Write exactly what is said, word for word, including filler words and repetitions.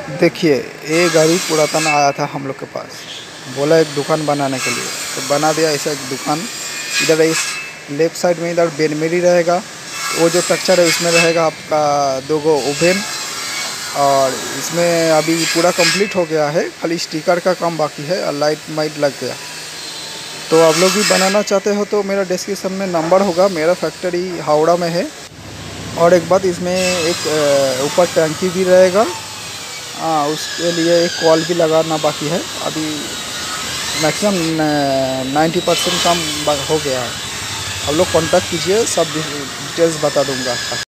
देखिए, ये गाड़ी पुरातन आया था हम लोग के पास, बोला एक दुकान बनाने के लिए, तो बना दिया ऐसा एक दुकान। इधर इस लेफ्ट साइड में इधर बेनमेरी रहेगा, वो जो स्ट्रक्चर है उसमें रहेगा आपका दो गो ओवन, और इसमें अभी पूरा कंप्लीट हो गया है, खाली स्टिकर का काम बाकी है और लाइट वाइट लग गया। तो आप लोग भी बनाना चाहते हो तो मेरा डिस्क्रिप्शन में नंबर होगा, मेरा फैक्ट्री हावड़ा में है। और एक बात, इसमें एक ऊपर टंकी भी रहेगा, हाँ उसके लिए एक कॉल भी लगाना बाकी है। अभी मैक्सिमम नाइन्टी परसेंट काम हो गया है। आप लोग कॉन्टैक्ट कीजिए, सब डिटेल्स बता दूंगा।